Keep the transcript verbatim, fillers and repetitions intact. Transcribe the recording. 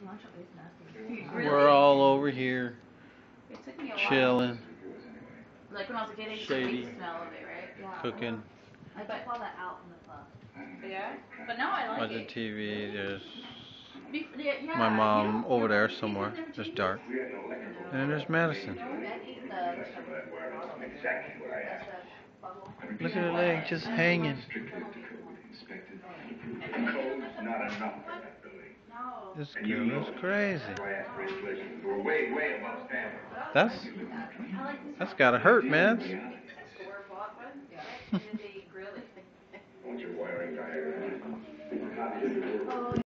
We're all over here chilling, Like when I was a kid, I used to shady, the smell of it, right? Yeah. cooking, I kept all that out in the puff. Yeah? But now I like watching it. T V. There's Bef- yeah, yeah, my you mom don't, over you're there not somewhere. eating them It's T V? dark. And then there's Madison. Look at her leg just hanging. This girl is crazy. That's that's gotta hurt, man.